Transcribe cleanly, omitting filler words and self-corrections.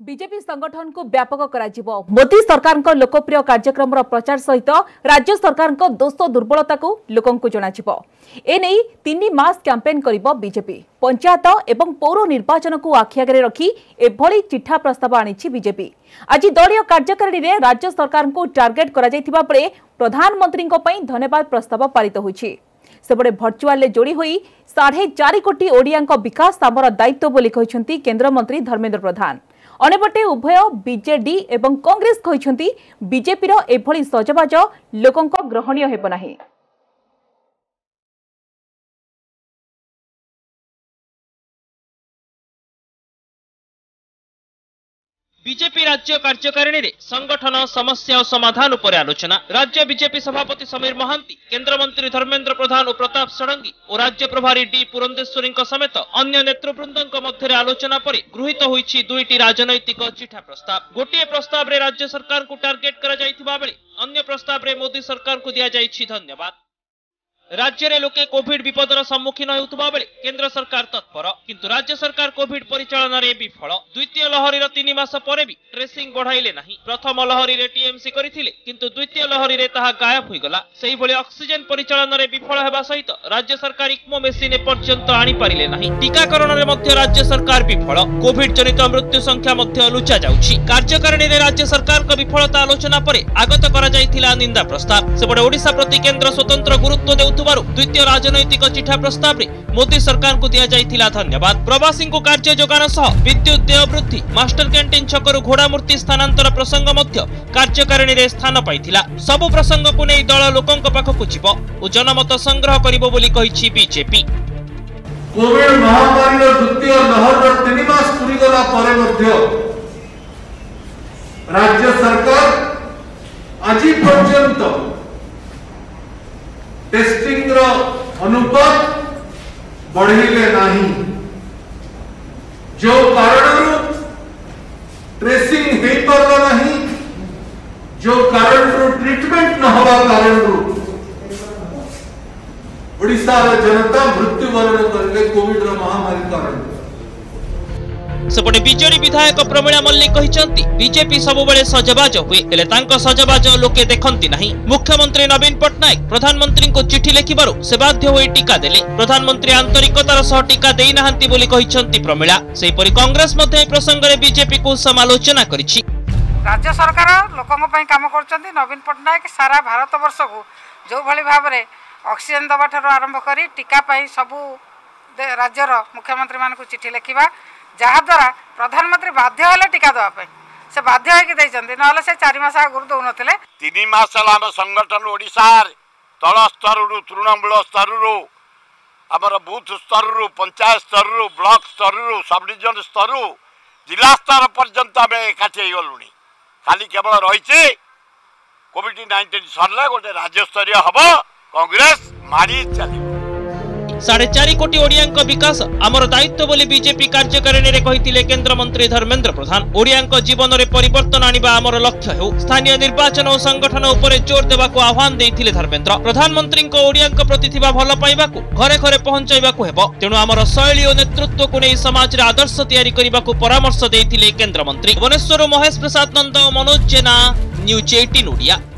BJP संगठन को व्यापक करा मोदी सरकार को लोकप्रिय कार्यक्रम प्रचार सहित राज्य सरकार को दोष दुर्बलता को लोकों को जनाजिबो। एने 3 मास कैंपेन करिबो बीजेपी। पंचायत एवं पौर निर्वाचन को आखि आगे रखी एभली चिठा प्रस्ताव आनिछि बीजेपी। आज दलीय कार्यकारिणी रे राज्य सरकार को टार्गेट करा जायतिबा परे प्रधानमंत्री को पई धन्यवाद प्रस्ताव पारित होइछि। सेबडे भर्चुआल जोड़ी हुई 4.5 कोटी ओडिया विकास आमर दायित्व बोली कहिसेंती केंद्र मंत्री धर्मेंद्र प्रधान। अनेपटे उभय बीजेडी एवं कांग्रेस कहिसेंती बीजेपी रो एभली सजबाज लोकों ग्रहणीय हेब नाही। बीजेपी राज्य कार्यकारिणी रे संगठन समस्या और समाधान उपर आलोचना। राज्य बीजेपी सभापति समीर महांती, केंद्र मंत्री धर्मेंद्र प्रधान और प्रताप षडंगी और राज्य प्रभारी डी पुरंदेश्वरी समेत अन्य नेतृवृंद मध्य आलोचना पर गृहीत होईछि 2टी राजनैतिक चिठा प्रस्ताव। गोटे प्रस्ताव रे राज्य सरकार को टार्गेट करा जायतिबा बेले अन्य प्रस्ताव रे मोदी सरकार को दिया जायछि धन्यवाद। राज्य रे लोके कोविड विपदर सम्मुखीन होउतबा बेले केंद्र सरकार तत्पर, किंतु राज्य सरकार कोविड परिचालन रे विफल। द्वितीय लहरी 3 मास परे भी ट्रेसिंग बढ़ाइले नाही। प्रथम लहरी रे टीएमसी करिथिले, किंतु द्वितीय लहरी रे ताहा गायब होई गला। सेही भली ऑक्सीजन परिचालन रे विफल हेबा सहित राज्य सरकार इक्मो मेसिन पर्यंत आनी पारिले नाही। टीकाकरण रे मध्य राज्य सरकार विफल। कोविड जनित मृत्यु संख्या मध्य लुचा जाउछि। कार्यकारिणी रे राज्य सरकार को विफलता आलोचना परे आगत करा जायथिला निंदा प्रस्ताव। सेबडे ओडिशा प्रति केंद्र स्वतंत्र गुरुत्व देउथबारु द्वितीय राजनैतिक चिठा प्रस्ताव रे मोदी सरकार को दिया जायथिला धन्यवाद। प्रवासी को कार्य जोगान सह विद्युत देय वृद्धि, मास्टर कैंटीन छकरु घोड़ा मूर्ति स्थानांतर प्रसंग मध्य कार्यकारिणी रे स्थान पाइथिला। सब प्रसंग को नै दल लोकों पाखकु जिवो ओ जनमत संग्रह करिवो बोली कहिछि बीजेपी। कोविड महामारी रो द्वितीय लहर रो 3 मास पूरी गला परे मध्य राज्य सरकार आज पर्यंत टेस्टिंग रो अनुपात बढ़िले नहीं, जो कारण ट्रेसिंग हो पारला नहीं, जो कारण ट्रीटमेंट न हवा कारण ओडिशा जनता मृत्युवरण करले कोविड रो महामारी कारण। सेपटे बीजेडी विधायक प्रमीला मल्लिक कहिसंती बीजेपी सबुबेले सजबाज हुए, हेले तांको सजबाज लोके देखंती नाही। मुख्यमंत्री नवीन पटनायक प्रधानमंत्री को चिठी लिखिबारु से बाध्य होई टीका देले। प्रधानमंत्री आंतरिकतार सह टीका देई नाहंती बोली कहिसंती प्रमीला। सेही परि कांग्रेस मध्ये प्रसंग रे बीजेपी को समालोचना करिछि। राज्य सरकार लोकंग पई काम करचंती। नवीन पटनायक सारा भारत वर्ष को जो भली भाव रे ऑक्सीजन दबा ठारो आरंभ करी टीका पई सबु राज्यर मुख्यमंत्री मान को चिठी लिखिबा, जहा द्वारा प्रधानमंत्री बाध्य होले टीका दवा पे से बाध्य होके दैचंती, नहले से 4 मास आगुर दउ नथिले। 3 मास हम संगठन ओडिशा तल स्तर रु तृणमूल स्तर रु हमर बूथ स्तर रु पंचायत स्तर रु ब्लॉक स्तर रु सब डिविजन स्तर रु जिला स्तर पर्यंत हम एकाठी गलुनी। खाली केवल रही कोविड-19 सरले गोटे राज्य स्तरीय हबो, कांग्रेस मारी चली 4.5 कोटी ओडिया विकास आमर दायित्व बोली बीजेपी कार्यकारिणी रे कहिथिले केंद्र मंत्री धर्मेंद्र प्रधान। ओडिया जीवन रे परिवर्तन आनिबा आमर लक्ष्य हेउ। स्थानीय निर्वाचन और संगठन उपरे जोर देबाको आह्वान देइथिले धर्मेंद्र। प्रधानमंत्री को ओडिया प्रति थिबा भल पाइबाकू घरे घरे पहुंचाइबाकू हेबो। तेणु आमर शैली और नेतृत्व को नै समाज रे आदर्श तैयारी करिबाकू परामर्श देइथिले केंद्र मंत्री। भुवनेश्वर महेश प्रसाद नंद, मनोज जेना, न्यूज 18 ओडिया।